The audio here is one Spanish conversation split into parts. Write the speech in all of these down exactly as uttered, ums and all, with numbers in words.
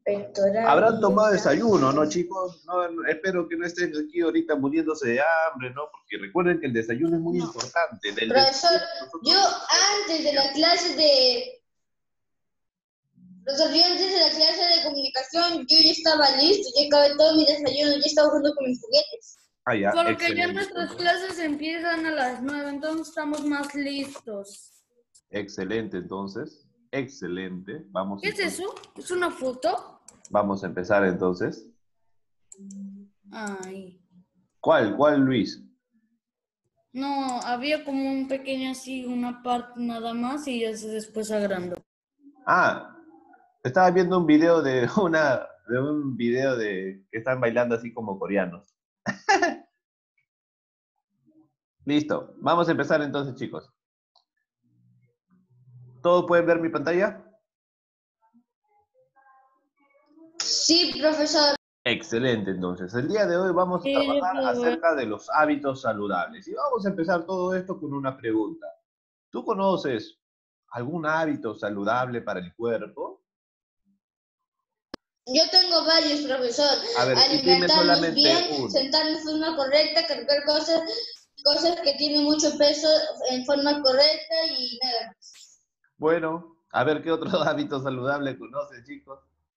Habrán tomado pectorales. desayuno, ¿no, chicos? No, no, espero que no estén aquí ahorita muriéndose de hambre, ¿no? Porque recuerden que el desayuno es muy No. importante. Del Profesor, desayuno nosotros yo vamos a ver antes de la energía. clase de... Profesor, yo antes de la clase de comunicación, yo ya estaba listo, ya acabé todo mi desayuno, ya estaba jugando con mis juguetes. Ah, ya, Porque ya excelente. nuestras clases empiezan a las nueve, entonces estamos más listos. Excelente, entonces. Excelente. Vamos, ¿Qué es entonces. eso? ¿Es una foto? Vamos a empezar, entonces. Ay. ¿Cuál? ¿Cuál, Luis? No, había como un pequeño así, una parte nada más y ya se después agrandó. Ah, estaba viendo un video de una, de un video de que están bailando así como coreanos. Listo. Vamos a empezar entonces, chicos. ¿Todos pueden ver mi pantalla? Sí, profesor. Excelente, entonces. El día de hoy vamos a Sí, yo trabajar puedo ver. acerca de los hábitos saludables. Y vamos a empezar todo esto con una pregunta. ¿Tú conoces algún hábito saludable para el cuerpo? Yo tengo varios, profesor. A ver, y dime Alimentarnos solamente bien, uno. sentarnos de forma correcta, cargar cosas, cosas que tienen mucho peso en forma correcta y nada más. Bueno, a ver qué otro hábito saludable conoces, chicos.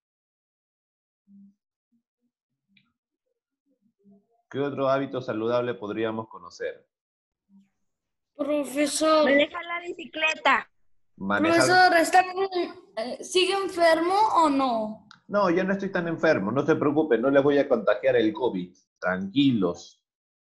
¿Qué otro hábito saludable podríamos conocer? Profesor, Manejar la bicicleta. Manejar. profesor, ¿está, eh, ¿sigue enfermo o no? No, ya no estoy tan enfermo, no se preocupen, no les voy a contagiar el COVID. Tranquilos.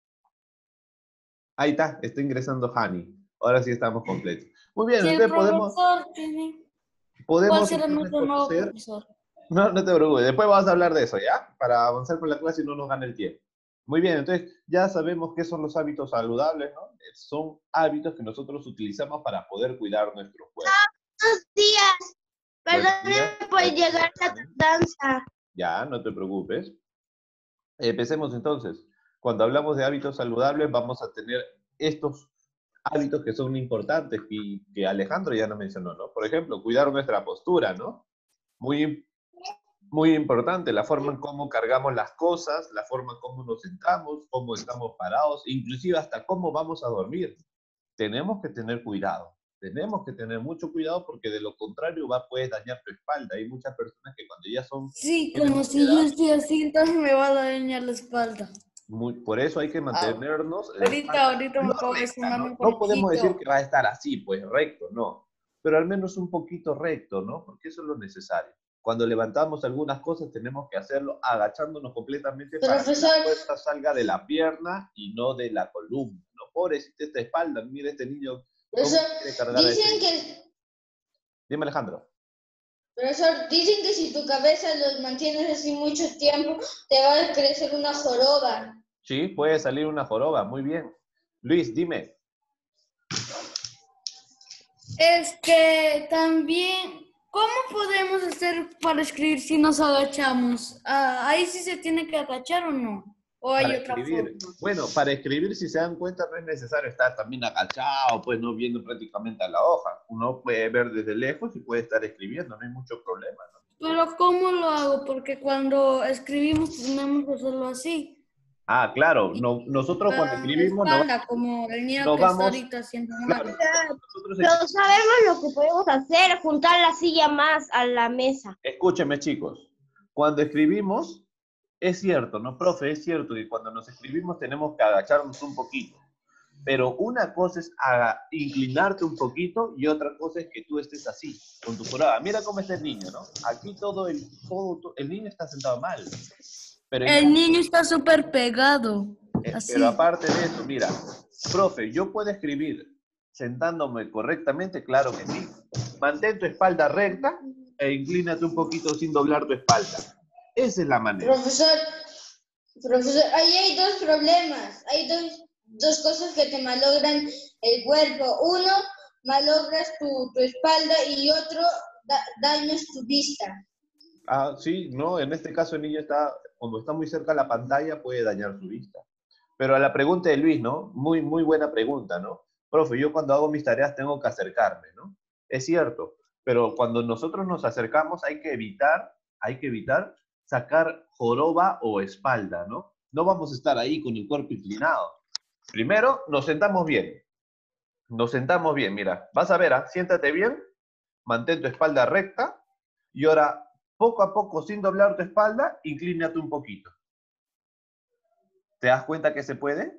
Ahí está, está ingresando Hani. Ahora sí estamos completos. Muy bien, Si el entonces podemos, profesor tiene... ¿Cuál podemos será entonces nuestro nuevo conocer. profesor? No, no te preocupes, después vamos a hablar de eso, ¿ya? Para avanzar con la clase y no nos gane el tiempo. Muy bien, entonces ya sabemos qué son los hábitos saludables, ¿no? Son hábitos que nosotros utilizamos para poder cuidar nuestro cuerpo. Buenos días. Buenos Perdón días. por Buenos llegar días, a Hani. tardanza. Ya, no te preocupes. Empecemos entonces. Cuando hablamos de hábitos saludables, vamos a tener estos hábitos que son importantes y que Alejandro ya nos mencionó, ¿no? Por ejemplo, cuidar nuestra postura, ¿no? Muy, muy importante, la forma en cómo cargamos las cosas, la forma en cómo nos sentamos, cómo estamos parados, inclusive hasta cómo vamos a dormir. Tenemos que tener cuidado. Tenemos que tener mucho cuidado porque de lo contrario va, puedes dañar tu espalda. Hay muchas personas que cuando ya son, Sí, tienen como mucha si yo edad, estoy así, entonces me va a dañar la espalda. muy, por eso hay que Ah, mantenernos la ahorita, espalda, ahorita no me puedo recta, sonar ¿no? un No podemos decir poquito. que va a estar así, pues recto, no. Pero al menos un poquito recto, ¿no? Porque eso es lo necesario. Cuando levantamos algunas cosas tenemos que hacerlo agachándonos completamente para que la Profesor, fuerza salga de la pierna y no de la columna, ¿no? Pobrecita esta espalda, mira este niño, ¿cómo profesor, quiere cargar a ese dicen niño? que, Dime, Alejandro. profesor, dicen que si tu cabeza los mantienes así mucho tiempo, te va a crecer una joroba. Sí, puede salir una joroba, muy bien. Luis, dime. Este, también, ¿cómo podemos hacer para escribir si nos agachamos? Ah, ahí sí se tiene que agachar o no. ¿O hay Para otra escribir. forma? Bueno, para escribir, si se dan cuenta, no es necesario estar también agachado, pues no viendo prácticamente a la hoja. Uno puede ver desde lejos y puede estar escribiendo, no hay mucho problema, ¿no? Pero ¿cómo lo hago? Porque cuando escribimos tenemos que hacerlo así. Ah, claro, Y no, nosotros cuando la escribimos no, espalda, como el niño no que está vamos, ahorita haciendo claro, mal. cuando nosotros Pero escribimos, sabemos lo que podemos hacer, juntar la silla más a la mesa. escúcheme chicos, cuando escribimos, es cierto, ¿no, profe? Es cierto que cuando nos escribimos tenemos que agacharnos un poquito. Pero una cosa es a inclinarte un poquito y otra cosa es que tú estés así, con tu jorada. Mira cómo está el niño, ¿no? Aquí todo el, todo, todo- el niño está sentado mal. Pero, en El cambio, niño está súper pegado, eh, pero así. aparte de eso, mira, profe, yo puedo escribir sentándome correctamente, claro que sí. Mantén tu espalda recta e inclínate un poquito sin doblar tu espalda. Esa es la manera. Profesor, profesor, ahí hay dos problemas. Hay dos, dos cosas que te malogran el cuerpo. Uno, malogras tu, tu espalda y otro, da, dañas tu vista. Ah, sí, no, en este caso el niño está, cuando está muy cerca de la pantalla puede dañar su vista. Pero a la pregunta de Luis, ¿no? Muy, muy buena pregunta, ¿no? Profe, yo cuando hago mis tareas tengo que acercarme, ¿no? Es cierto, pero cuando nosotros nos acercamos hay que evitar hay que evitar sacar joroba o espalda, ¿no? No vamos a estar ahí con el cuerpo inclinado. Primero, nos sentamos bien. Nos sentamos bien, mira. Vas a ver, ¿ah? Siéntate bien, mantén tu espalda recta y ahora, poco a poco, sin doblar tu espalda, inclínate un poquito. ¿Te das cuenta que se puede?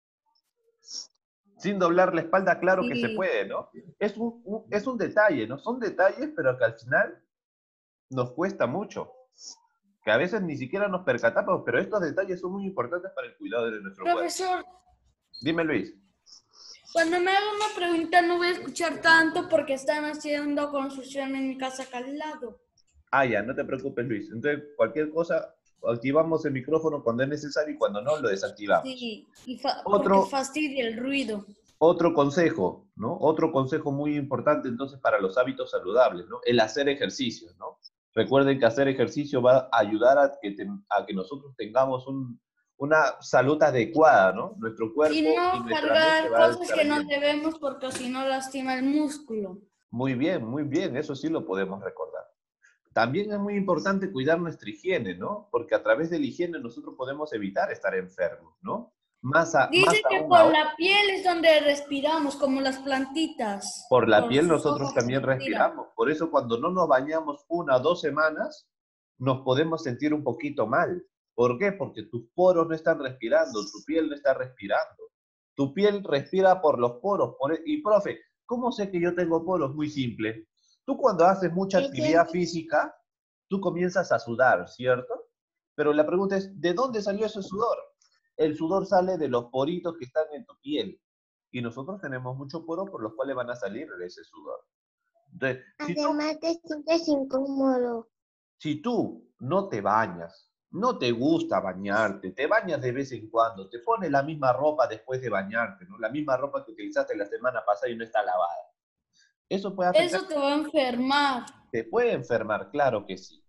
Sin doblar la espalda, claro Sí. que se puede, ¿no? Es un, un- es un detalle, ¿no? Son detalles, pero que al final nos cuesta mucho. Que a veces ni siquiera nos percatamos, pero estos detalles son muy importantes para el cuidado de nuestro cuerpo. Profesor, Dime, Luis. cuando me haga una pregunta no voy a escuchar tanto porque están haciendo construcción en mi casa acá al lado. Ah, ya, no te preocupes, Luis. Entonces, cualquier cosa, activamos el micrófono cuando es necesario y cuando no, lo desactivamos. Sí, y fa- Otro- porque fastidia el ruido. Otro consejo, ¿no? Otro consejo muy importante entonces para los hábitos saludables, ¿no? El hacer ejercicio, ¿no? Recuerden que hacer ejercicio va a ayudar a que, te- a que nosotros tengamos un- una salud adecuada, ¿no? Nuestro cuerpo Y y no nuestra cargar mente va a cosas estar que no bien. debemos porque si no lastima el músculo. Muy bien, muy bien, eso sí lo podemos recordar. También es muy importante cuidar nuestra higiene, ¿no? Porque a través de la higiene nosotros podemos evitar estar enfermos, ¿no? Más, a- más Dice que aún por ahora, la piel es donde respiramos, como las plantitas. por la Por piel sus nosotros hojas también respiran. respiramos. Por eso cuando no nos bañamos una o dos semanas, nos podemos sentir un poquito mal. ¿Por qué? Porque tus poros no están respirando, tu piel no está respirando. Tu piel respira por los poros. Por e- y, profe, ¿cómo sé que yo tengo poros? Muy simple. Tú cuando haces mucha actividad física, tú comienzas a sudar, ¿cierto? Pero la pregunta es, ¿de dónde salió ese sudor? El sudor sale de los poritos que están en tu piel. Y nosotros tenemos muchos poros por los cuales van a salir ese sudor. Entonces, si tú, Además te sientes incómodo. si tú no te bañas, no te gusta bañarte, te bañas de vez en cuando, te pones la misma ropa después de bañarte, ¿no? La misma ropa que utilizaste la semana pasada y no está lavada. Eso puede afectar, Eso te va a enfermar. te puede enfermar, claro que sí.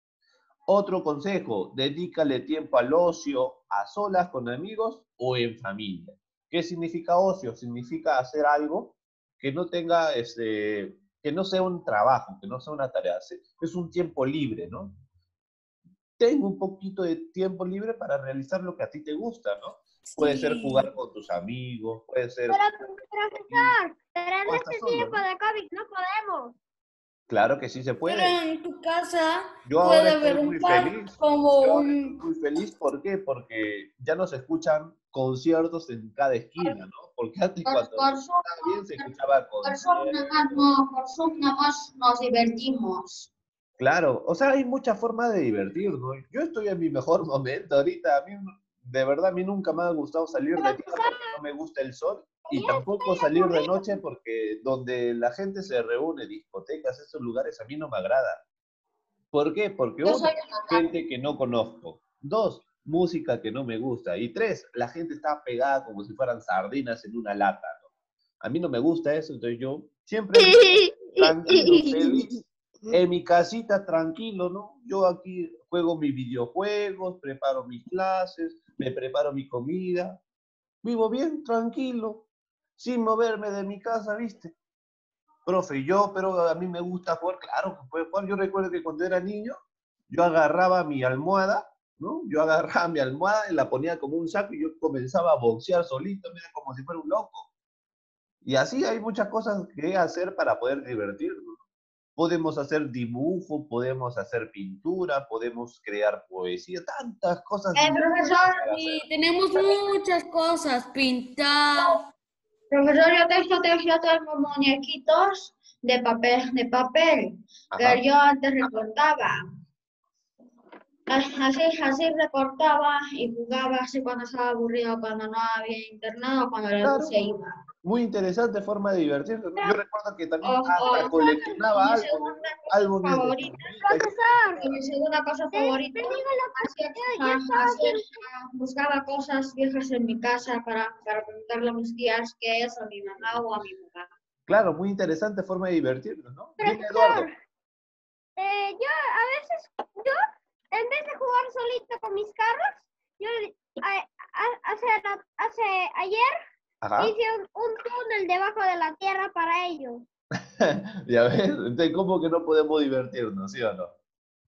Otro consejo, dedícale tiempo al ocio, a solas con amigos o en familia. ¿Qué significa ocio? Significa hacer algo que no tenga, este, que no sea un trabajo, que no sea una tarea. Es un tiempo libre, ¿no? Tengo un poquito de tiempo libre para realizar lo que a ti te gusta, ¿no? Puede ser Sí. jugar con tus amigos, puede ser... Pero, profesor, pero en o estás este solo, tiempo ¿no? de COVID no podemos. Claro que sí se Pero puede. en tu casa Yo puede ahora haber estoy muy un parque feliz. como Yo ahora estoy un... muy feliz, ¿por qué? Porque ya no se escuchan conciertos en cada esquina, ¿no? Porque antes Por, cuando por se Zoom, escuchaba bien se escuchaba por Zoom nada más, conciertos. no, por Zoom nada más nos divertimos. Claro, o sea, hay muchas formas de divertirnos. Yo estoy en mi mejor momento ahorita. A mí, de verdad, a mí nunca me ha gustado salir de día porque no me gusta el sol y tampoco salir de noche porque donde la gente se reúne, discotecas, esos lugares, a mí no me agrada. ¿Por qué? Porque Yo uno, soy una gente que no conozco. Dos, música que no me gusta. Y tres, la gente está pegada como si fueran sardinas en una lata, ¿no? A mí no me gusta eso, entonces yo siempre tranquilo, feliz, en mi casita tranquilo, ¿no? Yo aquí juego mis videojuegos, preparo mis clases, me preparo mi comida, vivo bien, tranquilo, sin moverme de mi casa, ¿viste? Profe, yo, pero a mí me gusta jugar, claro que puedo jugar. Yo recuerdo que cuando era niño, yo agarraba mi almohada, ¿no? Yo agarraba mi almohada y la ponía como un saco y yo comenzaba a boxear solito, mira, como si fuera un loco. Y así hay muchas cosas que hacer para poder divertirnos. Podemos hacer dibujo, podemos hacer pintura, podemos crear poesía, tantas cosas Eh, divertidas profesor, para hacer. Sí, tenemos muchas cosas. Pintar. profesor, yo tengo, yo tengo muñequitos de papel, de papel, Ajá. que yo antes recortaba. Así, así recortaba y jugaba así cuando estaba aburrido, cuando no había internet o cuando la luz Claro. se iba. Muy interesante forma de divertirse, ¿no? Yo recuerdo que O, también o, hasta coleccionaba mi álbumes, segunda ¿no? cosa Álbumes de favorita, figuritas. y mi segunda cosa favorita, hacía- ah, hacía- ah, buscaba cosas viejas en mi casa para, para preguntarle a mis tías qué es, a mi mamá o a mi papá. Claro, muy interesante forma de divertirnos, ¿no? Dime, Profesor, Eduardo. eh, yo a veces, yo, en vez de jugar solito con mis carros, yo a- a- hace, ra- hace ayer Ajá. hice un, un túnel debajo de la tierra para ellos. Ya ves, entonces, ¿cómo que no podemos divertirnos, sí o no?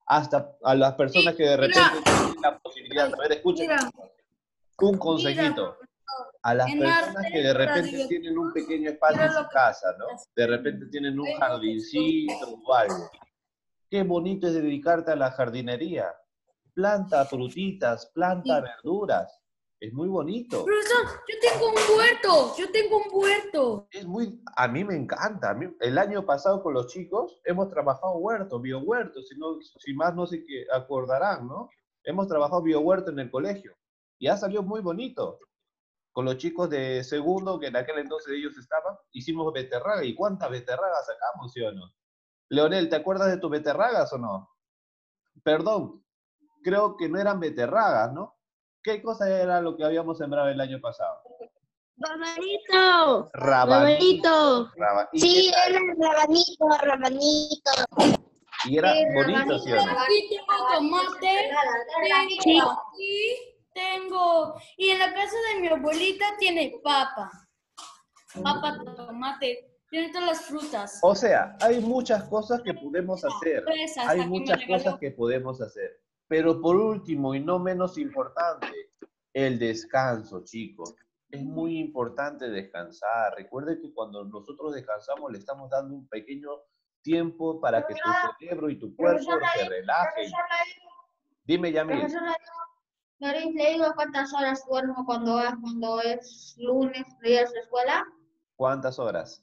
hasta a las personas que de repente Mira. tienen la posibilidad, a ver, escuchen, Mira, un consejito. A las en personas arte, que de repente radio, tienen un pequeño espacio mira en lo su que- casa, ¿no? De repente tienen un jardincito o algo. Qué bonito es dedicarte a la jardinería. Planta frutitas, planta Sí. verduras. Es muy bonito. Profesor, yo tengo un huerto, yo tengo un huerto. Es muy, a mí me encanta. A mí, el año pasado con los chicos hemos trabajado huerto, biohuerto, si, no, si más no se que acordarán, ¿no? Hemos trabajado biohuerto en el colegio y ha salido muy bonito. Con los chicos de segundo, que en aquel entonces ellos estaban, hicimos beterraga. ¿Y cuántas beterragas sacamos, sí o no? Leonel, ¿te acuerdas de tus beterragas o no? Perdón, creo que no eran beterragas, ¿no? ¿Qué cosa era lo que habíamos sembrado el año pasado? Rabanito. Rabanito. Rabanito. Raba- ¿Y Sí, qué tal? era rabanito, rabanito. Y era Sí, bonito, ¿sí o no? Aquí tengo tomate, tengo aquí, tengo, y en la casa de mi abuelita tiene papa, papa, tomate, tiene todas las frutas. O sea, hay muchas cosas que podemos hacer. Fresas, Hay aquí me muchas regaló. cosas que podemos hacer. Pero por último y no menos importante, el descanso, chicos. Es muy importante descansar. Recuerden que cuando nosotros descansamos le estamos dando un pequeño tiempo para que tu cerebro y tu cuerpo se relajen. Dime, Yamil. Profesor, le digo cuántas horas duermo cuando, cuando es lunes, días de escuela. ¿Cuántas horas?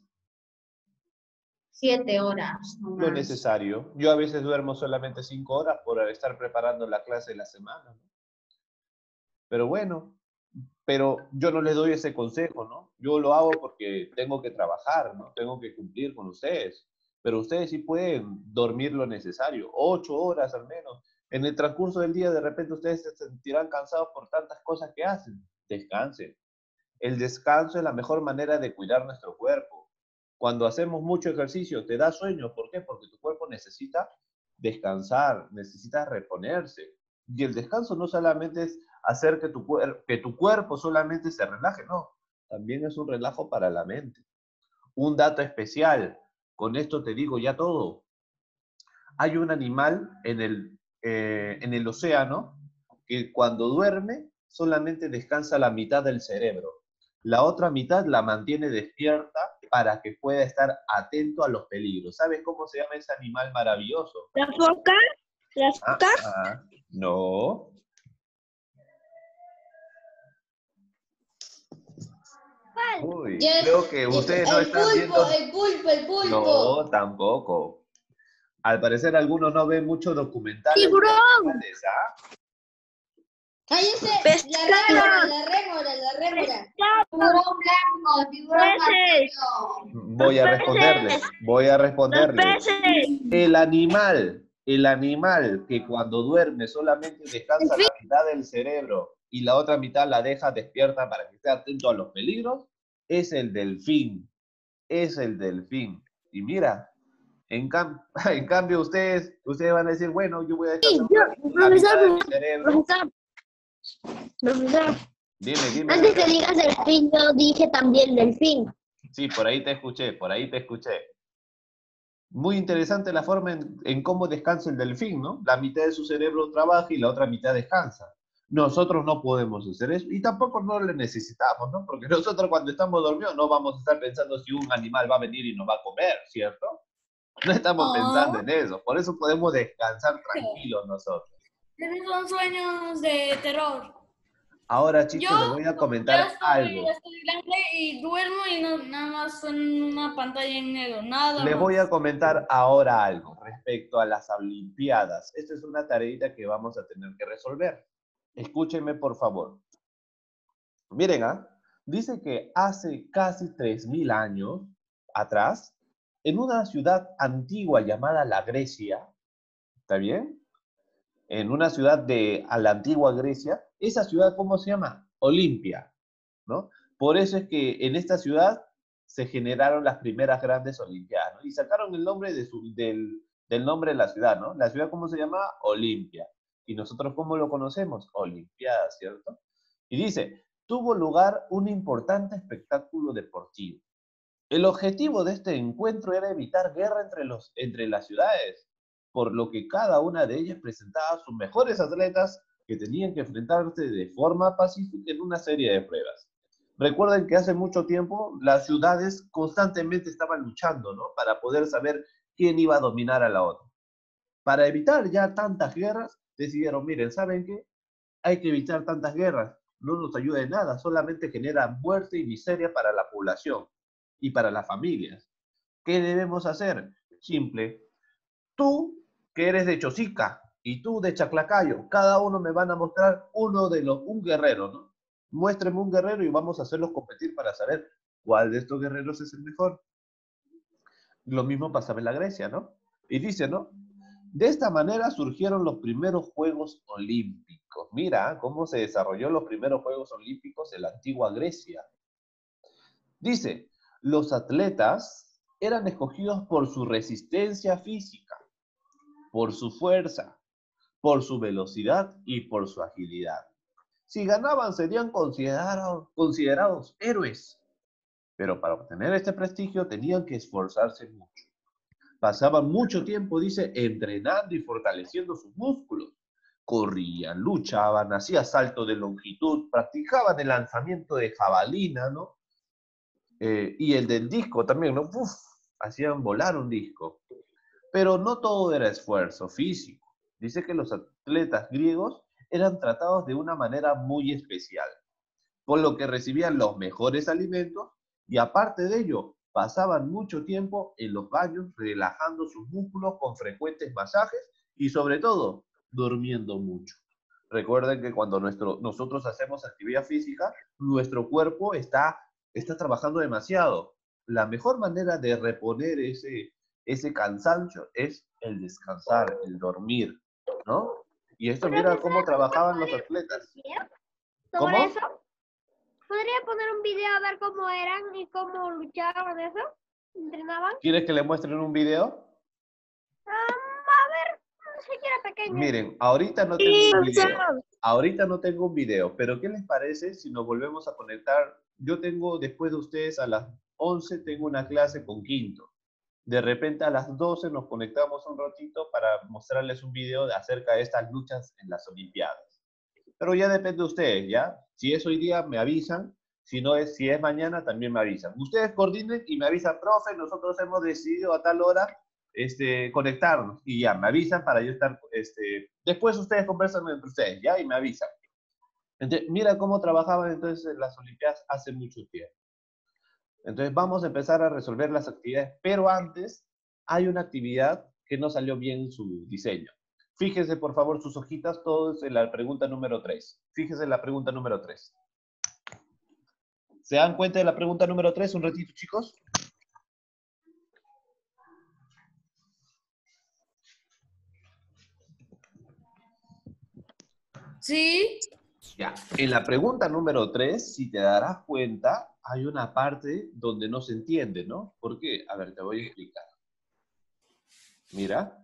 Siete horas. No Lo más. necesario. Yo a veces duermo solamente cinco horas por estar preparando la clase de la semana, ¿no? Pero bueno, pero yo no les doy ese consejo, ¿no? Yo lo hago porque tengo que trabajar, ¿no? Tengo que cumplir con ustedes. Pero ustedes sí pueden dormir lo necesario, ocho horas al menos. En el transcurso del día, de repente ustedes se sentirán cansados por tantas cosas que hacen. Descansen. El descanso es la mejor manera de cuidar nuestro cuerpo. Cuando hacemos mucho ejercicio, te da sueño. ¿Por qué? Porque tu cuerpo necesita descansar, necesita reponerse. Y el descanso no solamente es hacer que tu, que tu cuerpo solamente se relaje, no. También es un relajo para la mente. Un dato especial, con esto te digo ya todo. Hay un animal en el, eh, en el océano que cuando duerme solamente descansa la mitad del cerebro. La otra mitad la mantiene despierta para que pueda estar atento a los peligros. ¿Sabes cómo se llama ese animal maravilloso? ¿La foca? ¿La Ah, foca? ah, no. ¿Cuál? Uy, Yes, creo que yes, ustedes no el están pulpo, viendo. el pulpo, el pulpo. No, tampoco. Al parecer algunos no ven mucho documentales. ¡Tiburón! documentales, ¿ah? Ahí ese, la Pescado. rémora, la rémora, la rémora. Tiburón blanco, tiburón Peces. amarillo. Voy a Los responderles, peces. voy a Los responderles. peces. El animal, el animal que cuando duerme solamente descansa la mitad del cerebro y la otra mitad la deja despierta para que esté atento a los peligros, es el delfín. Es el delfín. Y mira, en, cam en cambio ustedes, ustedes van a decir, bueno, yo voy a descansar Sí, yo, la mitad profesor, del cerebro. Profesor, profesor, Dime, dime. antes que digas delfín, yo dije también delfín. Sí, por ahí te escuché, por ahí te escuché. Muy interesante la forma en, en cómo descansa el delfín, ¿no? La mitad de su cerebro trabaja y la otra mitad descansa. Nosotros no podemos hacer eso y tampoco no le necesitamos, ¿no? Porque nosotros cuando estamos dormidos no vamos a estar pensando si un animal va a venir y nos va a comer, ¿cierto? No estamos Oh. pensando en eso. Por eso podemos descansar tranquilos nosotros. Esos son sueños de terror. Ahora, chicos, Yo les voy a Ya comentar estoy, algo. ya estoy grande y duermo y no, nada más en una pantalla en negro, nada Les más. voy a comentar ahora algo respecto a las Olimpiadas. Esta es una tareita que vamos a tener que resolver. Escúchenme, por favor. Miren, ¿ah? Dice que hace casi tres mil años atrás, en una ciudad antigua llamada la Grecia, ¿está bien? En una ciudad de a la antigua Grecia, esa ciudad, ¿cómo se llama? Olimpia, ¿no? Por eso es que en esta ciudad se generaron las primeras grandes Olimpiadas, ¿no? Y sacaron el nombre de su, del, del nombre de la ciudad, ¿no? La ciudad, ¿cómo se llama? Olimpia. Y nosotros, ¿cómo lo conocemos? Olimpiada, ¿cierto? Y dice, tuvo lugar un importante espectáculo deportivo. El objetivo de este encuentro era evitar guerra entre, los, entre las ciudades. por lo que cada una de ellas presentaba sus mejores atletas que tenían que enfrentarse de forma pacífica en una serie de pruebas. Recuerden que hace mucho tiempo las ciudades constantemente estaban luchando, ¿no? Para poder saber quién iba a dominar a la otra. Para evitar ya tantas guerras, decidieron, miren, ¿saben qué? Hay que evitar tantas guerras. No nos ayuda de nada, solamente genera muerte y miseria para la población y para las familias. ¿Qué debemos hacer? Simple. Tú, que eres de Chosica, y tú de Chaclacayo, cada uno me van a mostrar uno de los, un guerrero, ¿no? Muéstrenme un guerrero y vamos a hacerlos competir para saber cuál de estos guerreros es el mejor. Lo mismo pasaba en la Grecia, ¿no? Y dice, ¿no? De esta manera surgieron los primeros Juegos Olímpicos. Mira cómo se desarrolló los primeros Juegos Olímpicos en la antigua Grecia. Dice, los atletas eran escogidos por su resistencia física, por su fuerza, por su velocidad y por su agilidad. Si ganaban, serían considerados, considerados héroes. Pero para obtener este prestigio tenían que esforzarse mucho. Pasaban mucho tiempo, dice, entrenando y fortaleciendo sus músculos. Corrían, luchaban, hacían salto de longitud, practicaban el lanzamiento de jabalina, ¿no? Eh, y el del disco también, ¿no? Uf, hacían volar un disco. Pero no todo era esfuerzo físico. Dice que los atletas griegos eran tratados de una manera muy especial, por lo que recibían los mejores alimentos y aparte de ello, pasaban mucho tiempo en los baños relajando sus músculos con frecuentes masajes y sobre todo, durmiendo mucho. Recuerden que cuando nuestro, nosotros hacemos actividad física, nuestro cuerpo está, está trabajando demasiado. La mejor manera de reponer ese, ese cansancio es el descansar, el dormir, ¿no? Y esto, mira cómo trabajaban los atletas. ¿Sobre ¿Cómo? eso? ¿Podría poner un video a ver cómo eran y cómo luchaban eso? ¿Entrenaban? ¿Quieres que le muestren un video? Um, a ver, no sé, que era pequeño. Miren, ahorita no tengo un video. Ahorita no tengo un video, pero ¿qué les parece si nos volvemos a conectar? Yo tengo, después de ustedes, a las once, tengo una clase con quinto. De repente a las doce nos conectamos un ratito para mostrarles un video de acerca de estas luchas en las Olimpiadas. Pero ya depende de ustedes, ¿ya? Si es hoy día, me avisan. Si no es, si es mañana, también me avisan. Ustedes coordinen y me avisan, profe, nosotros hemos decidido a tal hora este, conectarnos. Y ya, me avisan para yo estar, este, después ustedes conversan entre ustedes, ¿ya? Y me avisan. Entonces, mira cómo trabajaban entonces en las Olimpiadas hace mucho tiempo. Entonces, vamos a empezar a resolver las actividades, pero antes hay una actividad que no salió bien en su diseño. Fíjense, por favor, sus hojitas, todos en la pregunta número tres. Fíjense en la pregunta número tres. ¿Se dan cuenta de la pregunta número tres un ratito, chicos? Sí. Ya. En la pregunta número tres, si te darás cuenta, hay una parte donde no se entiende, ¿no? ¿Por qué? A ver, te voy a explicar. Mira.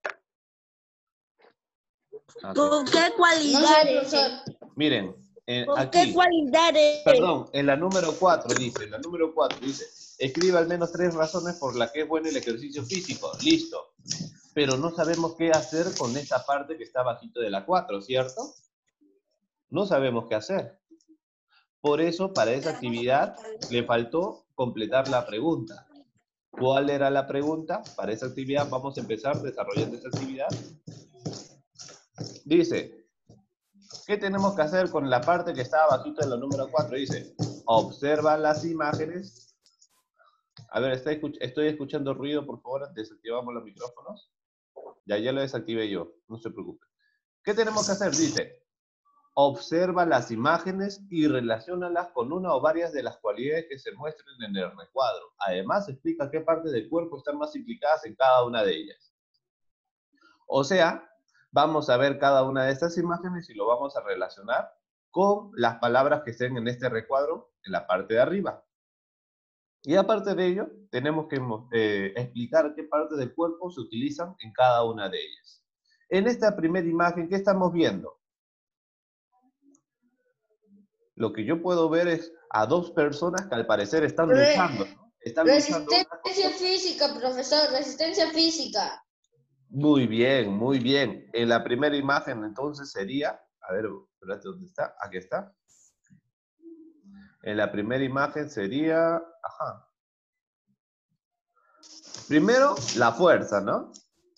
¿Con qué No cualidades? sé, profesor. Miren, en, ¿Con aquí, qué cualidades? perdón, en la número cuatro dice, en la número cuatro dice, escribe al menos tres razones por las que es bueno el ejercicio físico. Listo. Pero no sabemos qué hacer con esta parte que está bajito de la cuatro, ¿cierto? No sabemos qué hacer. Por eso, para esa actividad, le faltó completar la pregunta. ¿Cuál era la pregunta? Para esa actividad, vamos a empezar desarrollando esa actividad. Dice, ¿qué tenemos que hacer con la parte que está abajito de la número cuatro? Dice, observa las imágenes. A ver, estoy, escuch estoy escuchando ruido, por favor, desactivamos los micrófonos. Ya, ya lo desactivé yo, no se preocupe. ¿Qué tenemos que hacer? Dice, observa las imágenes y relaciónalas con una o varias de las cualidades que se muestren en el recuadro. Además, explica qué partes del cuerpo están más implicadas en cada una de ellas. O sea, vamos a ver cada una de estas imágenes y lo vamos a relacionar con las palabras que estén en este recuadro en la parte de arriba. Y aparte de ello, tenemos que eh, explicar qué partes del cuerpo se utilizan en cada una de ellas. En esta primera imagen, ¿qué estamos viendo? Lo que yo puedo ver es a dos personas que al parecer están luchando, ¿no? Están luchando. Resistencia física, profesor, resistencia física. Muy bien, muy bien. En la primera imagen entonces sería, a ver, espérate, ¿dónde está? Aquí está. En la primera imagen sería, ajá. Primero, la fuerza, ¿no?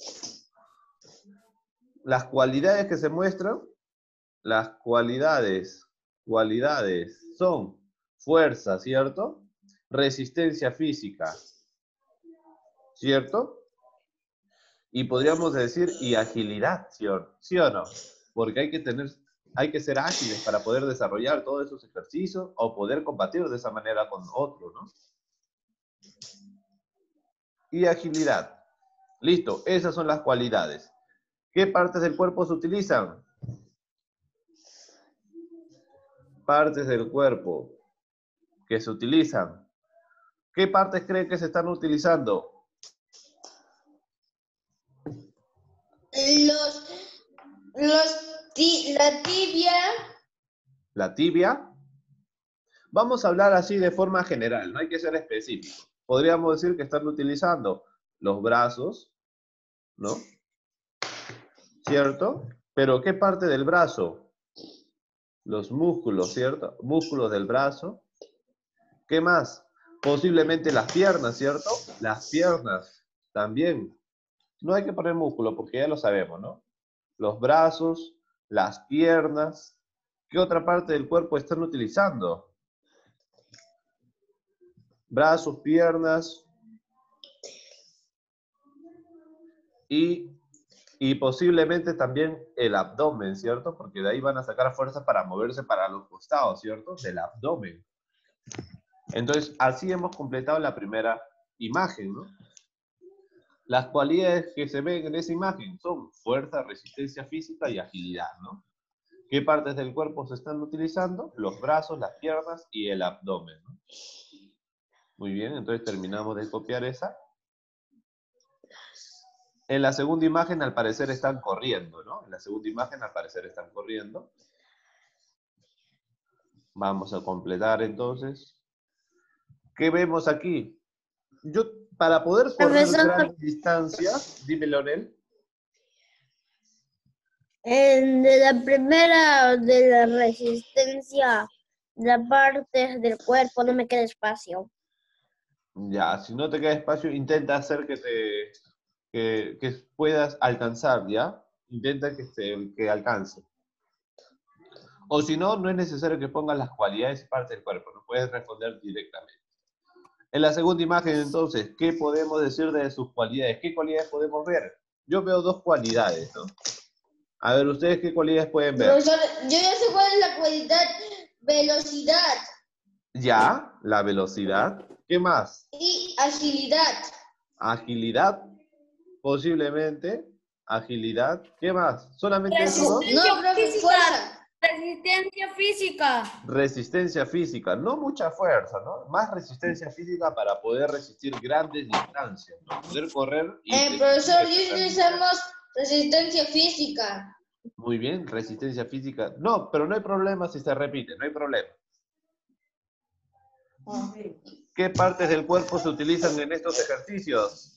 Las cualidades que se muestran, las cualidades, cualidades son fuerza, ¿cierto? Resistencia física, ¿cierto? Y podríamos decir, y agilidad, ¿sí o, ¿sí o no? Porque hay que tener, hay que ser ágiles para poder desarrollar todos esos ejercicios o poder combatir de esa manera con otro, ¿no? Y agilidad. Listo, esas son las cualidades. ¿Qué partes del cuerpo se utilizan? Partes del cuerpo que se utilizan. ¿Qué partes creen que se están utilizando? Los, los, ti- la tibia, La tibia. Vamos a hablar así de forma general, no hay que ser específico. Podríamos decir que están utilizando los brazos, ¿no? ¿Cierto? Pero ¿qué parte del brazo? Los músculos, ¿cierto? Músculos del brazo. ¿Qué más? Posiblemente las piernas, ¿cierto? Las piernas también. No hay que poner músculo porque ya lo sabemos, ¿no? Los brazos, las piernas. ¿Qué otra parte del cuerpo están utilizando? Brazos, piernas y, y posiblemente también el abdomen, ¿cierto? Porque de ahí van a sacar fuerza para moverse para los costados, ¿cierto? Del abdomen. Entonces, así hemos completado la primera imagen, ¿no? Las cualidades que se ven en esa imagen son fuerza, resistencia física y agilidad, ¿no? ¿Qué partes del cuerpo se están utilizando? Los brazos, las piernas y el abdomen, ¿no? Muy bien, entonces terminamos de copiar esa. En la segunda imagen, al parecer, están corriendo, ¿no? En la segunda imagen, al parecer, están corriendo. Vamos a completar, entonces. ¿Qué vemos aquí? Yo, para poder correr Profesor. grandes distancias, dime, Leonel. En de la primera de la resistencia, la parte del cuerpo no me queda espacio. Ya, si no te queda espacio, intenta hacer que te que, que puedas alcanzar, ¿ya? Intenta que, se, que alcance. O si no, no es necesario que pongas las cualidades y partes del cuerpo, no puedes responder directamente. En la segunda imagen, entonces, ¿qué podemos decir de sus cualidades? ¿Qué cualidades podemos ver? Yo veo dos cualidades, ¿no? A ver, ¿ustedes qué cualidades pueden ver? profesor, yo ya sé cuál es la cualidad, velocidad Ya, la velocidad. ¿Qué más? y agilidad. Agilidad, posiblemente. Agilidad. ¿Qué más? ¿Solamente eso, no? No, profe, Física. fuerza. Resistencia física. Resistencia física, no mucha fuerza, ¿no? Más resistencia física para poder resistir grandes distancias, ¿no? Poder correr y... Eh, profesor, yo utilizamos resistencia física. Muy bien, resistencia física. No, pero no hay problema si se repite, no hay problema. ¿Qué partes del cuerpo se utilizan en estos ejercicios?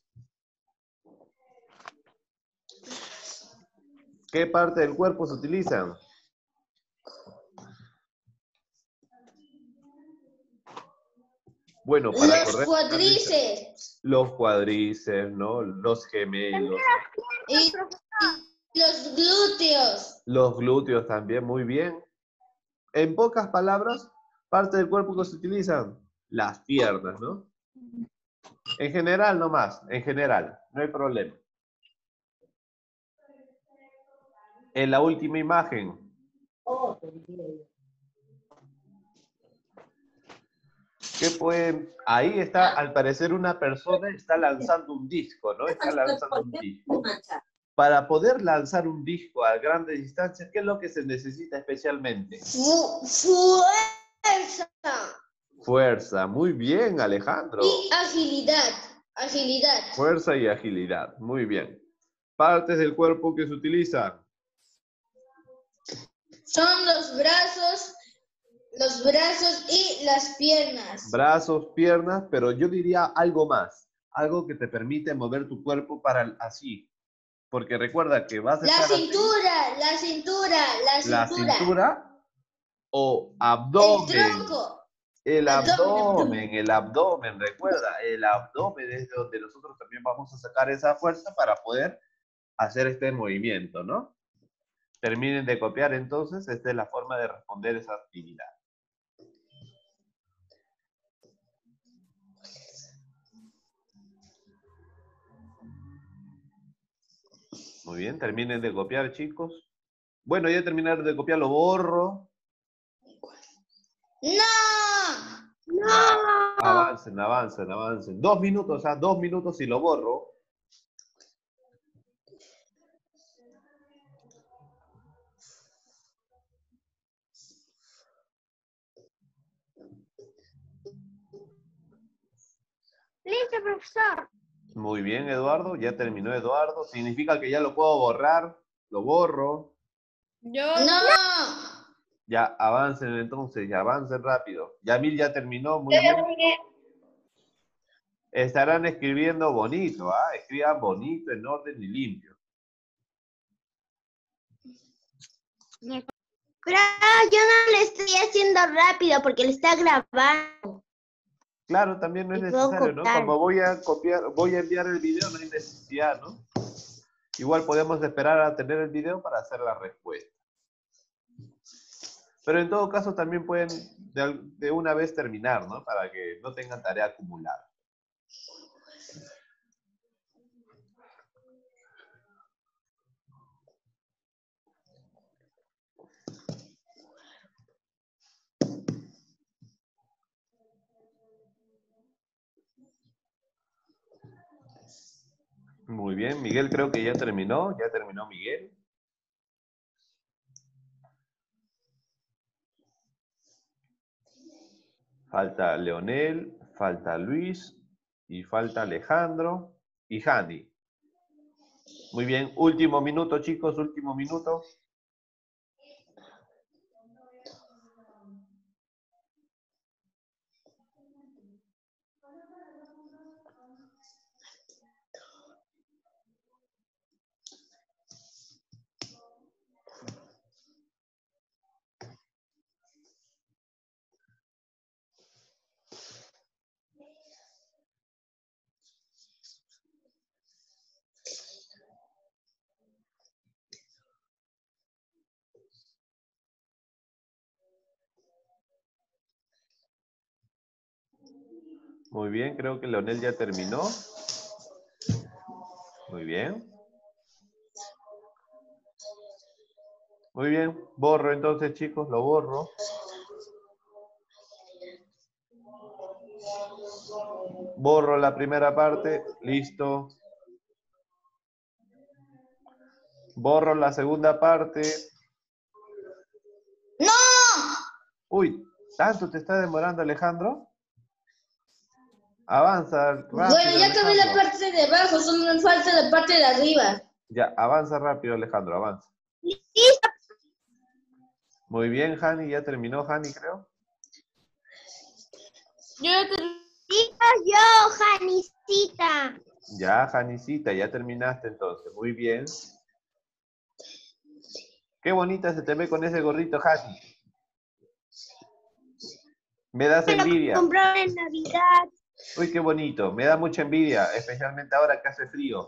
¿Qué parte del cuerpo se utilizan? Bueno, para Los correr... cuadríceps Los cuadríceps, ¿no? Los gemelos. y, y los glúteos. Los glúteos también, muy bien. En pocas palabras, parte del cuerpo que se utilizan, las piernas, ¿no? En general nomás, en general, no hay problema. En la última imagen. ¿Qué pueden? Ahí está, al parecer, una persona está lanzando un disco, ¿no? Está lanzando un disco. Para poder lanzar un disco a grandes distancias, ¿qué es lo que se necesita especialmente? Fu- fuerza Fuerza, muy bien, Alejandro. y agilidad. Agilidad. Fuerza y agilidad, muy bien. Partes del cuerpo que se utilizan. Son los brazos, los brazos y las piernas. Brazos, piernas, pero yo diría algo más. Algo que te permite mover tu cuerpo para así. Porque recuerda que vas a La estar así, cintura, la cintura, la la cintura. cintura o El abdomen. tronco. El Abdomen, abdomen, el abdomen, recuerda, el abdomen es donde nosotros también vamos a sacar esa fuerza para poder hacer este movimiento, ¿no? Terminen de copiar entonces, esta es la forma de responder esa actividad. Muy bien, terminen de copiar, chicos. Bueno, ya terminaron de copiar, lo borro. ¡No! Ya, avancen, avancen, avancen. Dos minutos, ¿ah? Dos minutos y lo borro. Listo, profesor. Muy bien, Eduardo. Ya terminó Eduardo. Significa que ya lo puedo borrar. Lo borro. Yo. ¡No! Ya, avancen entonces, ya avancen rápido. Yamil ya terminó, muy bien. Estarán escribiendo bonito, ¿ah? Escriban bonito, en orden y limpio. Pero yo no le estoy haciendo rápido porque le está grabando. Claro, también no es Y puedo necesario, ¿no? copiar. Como voy a copiar, voy a enviar el video, no hay necesidad, ¿no? Igual podemos esperar a tener el video para hacer la respuesta. Pero en todo caso también pueden de, de una vez terminar, ¿no? Para que no tengan tarea acumulada. Muy bien, Miguel creo que ya terminó, ya terminó Miguel. Falta Leonel, falta Luis y falta Alejandro y Jani. Muy bien, último minuto chicos, último minuto. Muy bien, creo que Leonel ya terminó. Muy bien. Muy bien, borro entonces chicos, lo borro. Borro la primera parte, listo. Borro la segunda parte. ¡No! Uy, ¿tanto te está demorando Alejandro? Avanza rápido, Bueno, ya acabé la Alejandro. parte de abajo, solo me falta la parte de arriba. Ya, avanza rápido Alejandro, avanza. Listo. Muy bien, Jani, ya terminó Jani, creo. Yo ya te- Listo yo, Janicita. Ya, Janicita, ya terminaste entonces. Muy bien. Qué bonita se te ve con ese gorrito, Jani. Me das Me lo envidia. compraron en Navidad. Uy, qué bonito. Me da mucha envidia, especialmente ahora que hace frío.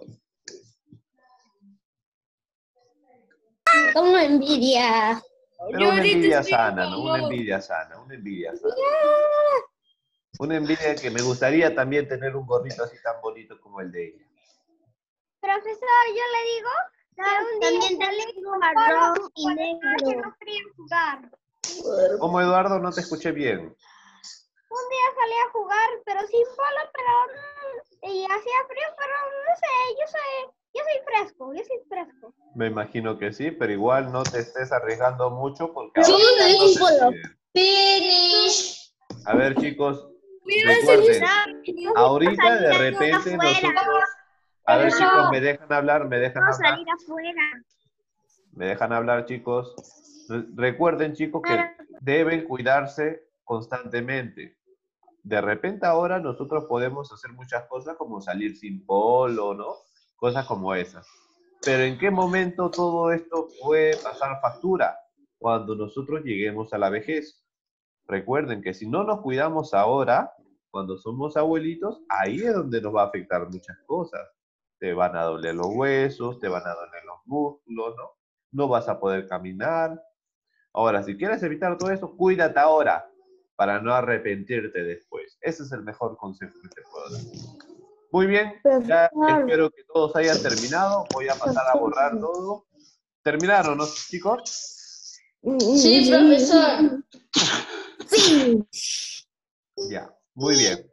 Como envidia. Pero yo una ahorita envidia estoy en sana, ¿no? Una calor. envidia sana, una envidia sana. Una envidia que me gustaría también tener un gorrito así tan bonito como el de ella. Profesor, yo le digo que un día También salí tengo con marrón polo y porque yo negro. no quería jugar. ¿Cómo, Eduardo? No te escuché bien. Un día salí a jugar, pero sin polo, pero mm, y hacía frío, pero no sé, yo soy, yo soy fresco, yo soy fresco. Me imagino que sí, pero igual no te estés arriesgando mucho porque Sí, ahora es no un te polo. deciden. Finish. A ver, chicos, Mira, recuerden, No, ahorita de salir repente afuera. nosotros... A ver, Profesor. chicos, me dejan hablar, me dejan Vamos a hablar. salir afuera. Me dejan hablar, chicos. Re- Recuerden, chicos, que deben cuidarse constantemente. De repente ahora nosotros podemos hacer muchas cosas como salir sin polo, ¿no? Cosas como esas. Pero ¿en qué momento todo esto puede pasar factura? Cuando nosotros lleguemos a la vejez. Recuerden que si no nos cuidamos ahora, cuando somos abuelitos, ahí es donde nos va a afectar muchas cosas. Te van a doler los huesos, te van a doler los músculos, ¿no? No vas a poder caminar. Ahora, si quieres evitar todo eso, cuídate ahora para no arrepentirte después. Ese es el mejor consejo que te puedo dar. Muy bien, ya espero que todos hayan terminado. Voy a pasar a borrar todo. ¿Terminaron, no, chicos? Sí, profesor. Sí. Ya, muy bien.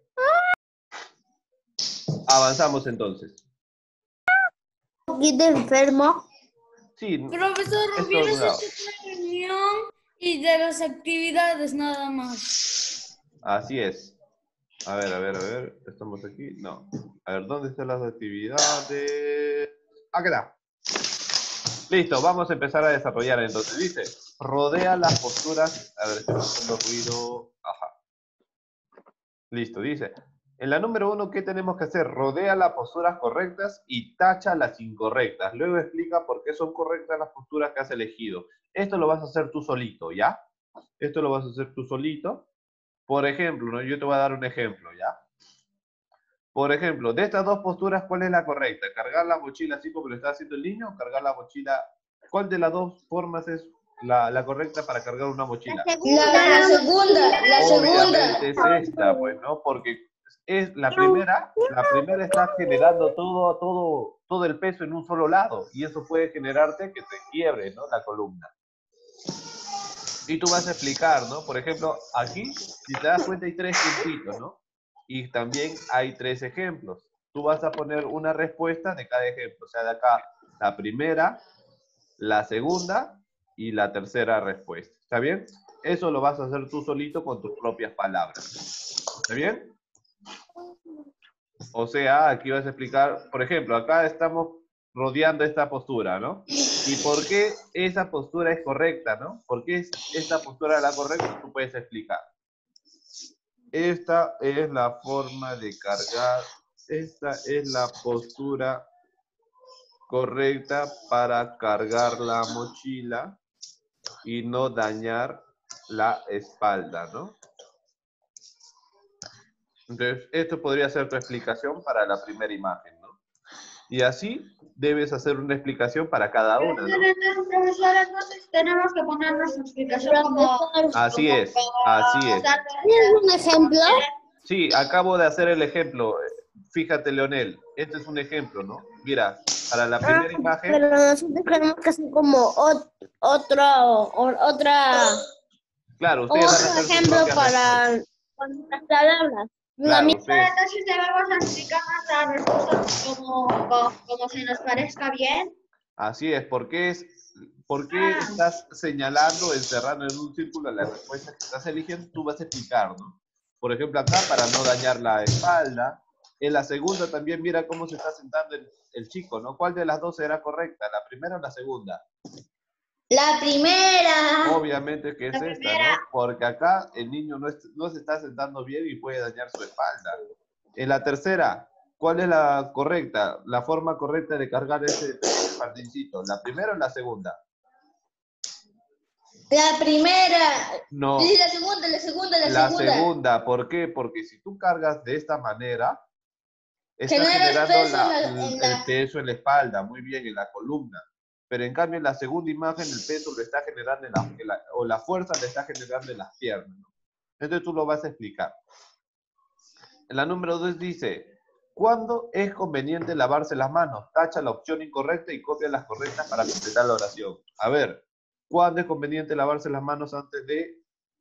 Avanzamos entonces. Un poquito enfermo. Sí, Profesor, es hubieras todo. hecho una reunión y de las actividades nada más. Así es. A ver, a ver, a ver. ¿Estamos aquí? No. A ver, ¿dónde están las actividades? Acá está. Listo, vamos a empezar a desarrollar entonces. Dice, rodea las posturas. A ver, estoy haciendo ruido. Ajá. Listo, dice. En la número uno, ¿qué tenemos que hacer? Rodea las posturas correctas y tacha las incorrectas. Luego explica por qué son correctas las posturas que has elegido. Esto lo vas a hacer tú solito, ¿ya? Esto lo vas a hacer tú solito. Por ejemplo, ¿no? Yo te voy a dar un ejemplo, ¿ya? Por ejemplo, de estas dos posturas, ¿cuál es la correcta? ¿Cargar la mochila así como lo está haciendo el niño o cargar la mochila? ¿Cuál de las dos formas es la, la correcta para cargar una mochila? La, la segunda, la Obviamente segunda. es esta, pues, ¿no? Porque es la primera, la primera está generando todo, todo, todo el peso en un solo lado y eso puede generarte que te quiebre, ¿no? La columna. Y tú vas a explicar, ¿no? Por ejemplo, aquí, si te das cuenta, hay tres puntitos, ¿no? Y también hay tres ejemplos. Tú vas a poner una respuesta de cada ejemplo. O sea, de acá, la primera, la segunda y la tercera respuesta. ¿Está bien? Eso lo vas a hacer tú solito con tus propias palabras. ¿Está bien? O sea, aquí vas a explicar, por ejemplo, acá estamos rodeando esta postura, ¿no? ¿Y por qué esa postura es correcta, no? ¿Por qué es esta postura la correcta? Tú puedes explicar. Esta es la forma de cargar, esta es la postura correcta para cargar la mochila y no dañar la espalda, ¿no? Entonces, esto podría ser tu explicación para la primera imagen, ¿no? Y así debes hacer una explicación para cada una, ¿no? Entonces, profesor, entonces tenemos que poner nuestra explicación como... Así es, así es. ¿Tienes un ejemplo? Sí, acabo de hacer el ejemplo. Fíjate, Leonel, este es un ejemplo, ¿no? Mira, para la primera imagen... Pero nosotros tenemos que hacer como ot- otro, o- otra, Claro, ustedes van a otro hacer sus ejemplo propias para respuestas. con las palabras. La Claro, misma- ustedes... Entonces debemos explicar nuestra respuesta como, como, como se nos parezca bien. Así es, ¿por qué, es, por qué Ah. estás señalando, encerrando en un círculo las respuestas que estás eligiendo? Tú vas a explicar, ¿no? Por ejemplo, acá para no dañar la espalda. En la segunda también mira cómo se está sentando el, el chico, ¿no? ¿Cuál de las dos será correcta? ¿La primera o la segunda? La primera. Obviamente que es La esta, primera. ¿no? Porque acá el niño no, es, no se está sentando bien y puede dañar su espalda. En la tercera, ¿cuál es la correcta? La forma correcta de cargar ese jardincito. ¿La primera o la segunda? La primera. No. Sí, la segunda, la segunda, la, La segunda. segunda, ¿por qué? Porque si tú cargas de esta manera, estás Generas generando peso la- en la- en el la- peso en la espalda, muy bien, en la columna. Pero en cambio, en la segunda imagen, el peso lo está generando, en la, en la- o la fuerza lo está generando en las piernas, ¿no? Entonces tú lo vas a explicar. En la número dos dice, ¿cuándo es conveniente lavarse las manos? Tacha la opción incorrecta y copia las correctas para completar la oración. A ver, ¿cuándo es conveniente lavarse las manos antes de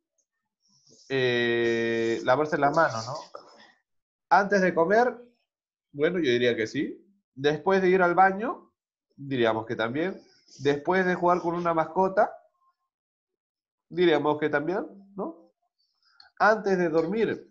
eh, lavarse las manos, no? Antes de comer, bueno, yo diría que sí. Después de ir al baño, diríamos que también. Después de jugar con una mascota, diríamos que también, ¿no? Antes de dormir.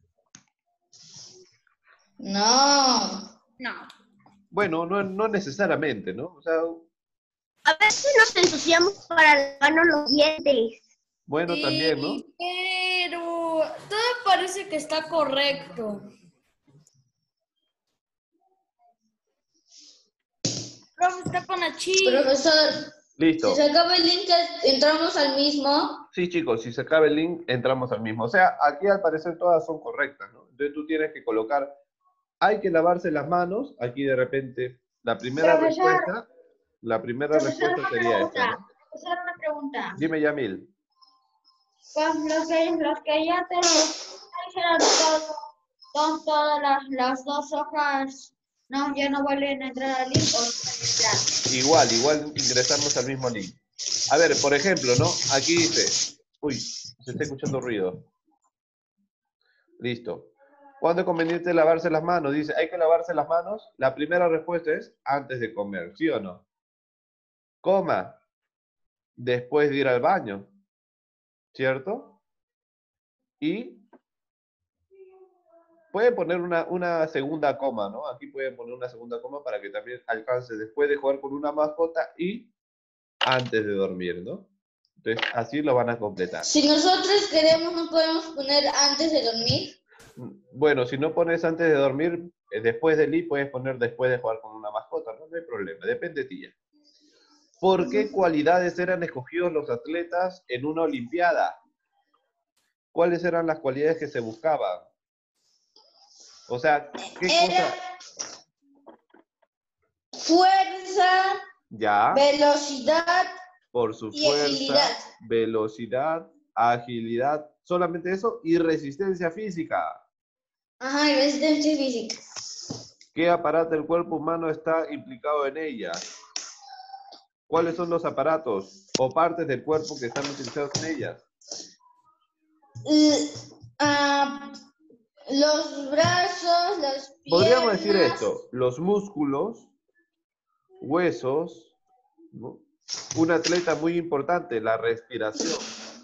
No. No. Bueno, no, no necesariamente, ¿no? O sea, A veces nos ensuciamos para lavarnos los dientes. bueno, también, ¿no? Sí, pero todo parece que está correcto. Profe, está con la chi. Profesor, Listo. si se acaba el link, entramos al mismo. Sí, chicos, si se acaba el link, entramos al mismo. O sea, aquí al parecer todas son correctas, ¿no? Entonces tú tienes que colocar, hay que lavarse las manos. Aquí de repente, la primera Profesor. respuesta, la primera Profesor, respuesta una sería esta, pregunta. ¿no? Profesor, una pregunta. Dime, Yamil. Pues los que, los que ya te hicieron todo, con todas las, las dos hojas, no, ya no vuelven a entrar al link o pueden entrar. Igual, igual ingresamos al mismo link. A ver, por ejemplo, ¿no? Aquí dice, uy, se está escuchando ruido. Listo. ¿Cuándo es conveniente lavarse las manos? Dice, ¿hay que lavarse las manos? La primera respuesta es antes de comer, ¿sí o no? Coma, después de ir al baño, ¿cierto? Y pueden poner una, una segunda coma, ¿no? Aquí pueden poner una segunda coma para que también alcance después de jugar con una mascota y antes de dormir, ¿no? Entonces, así lo van a completar. Si nosotros queremos, no podemos poner antes de dormir. Bueno, si no pones antes de dormir, eh, después del I puedes poner después de jugar con una mascota, ¿no? No hay problema, depende de ti ya. ¿Por qué cualidades eran escogidos los atletas en una olimpiada? ¿Cuáles eran las cualidades que se buscaban? O sea, ¿qué Era cosa? fuerza, Ya, velocidad por su y fuerza, agilidad. velocidad, agilidad, solamente eso, y resistencia física. Ajá, y resistencia física. ¿Qué aparato del cuerpo humano está implicado en ella? ¿Cuáles son los aparatos o partes del cuerpo que están utilizados en ellas? L- ah, los brazos, las piernas. Podríamos decir esto, los músculos, huesos, ¿no? Un atleta muy importante, la respiración,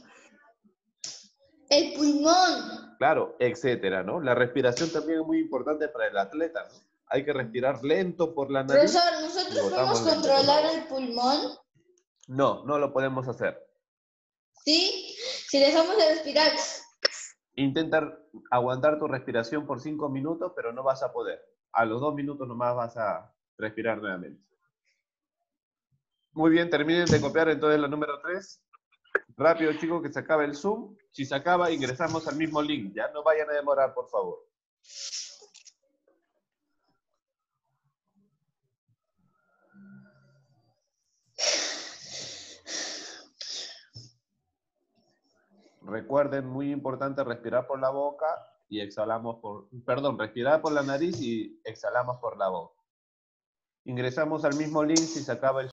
El pulmón. claro, etcétera, ¿no? La respiración también es muy importante para el atleta, ¿no? Hay que respirar lento por la nariz. Profesor, ¿nosotros y botamos podemos lento por la controlar boca. el pulmón? No, no lo podemos hacer. ¿Sí? Si dejamos de respirar. Intenta aguantar tu respiración por cinco minutos, pero no vas a poder. A los dos minutos nomás vas a respirar nuevamente. Muy bien, terminen de copiar entonces la número tres. Rápido, chicos, que se acabe el Zoom. Si se acaba, ingresamos al mismo link. Ya no vayan a demorar, por favor. Recuerden, muy importante, respirar por la boca y exhalamos por... Perdón, respirar por la nariz y exhalamos por la boca. Ingresamos al mismo link si se acaba el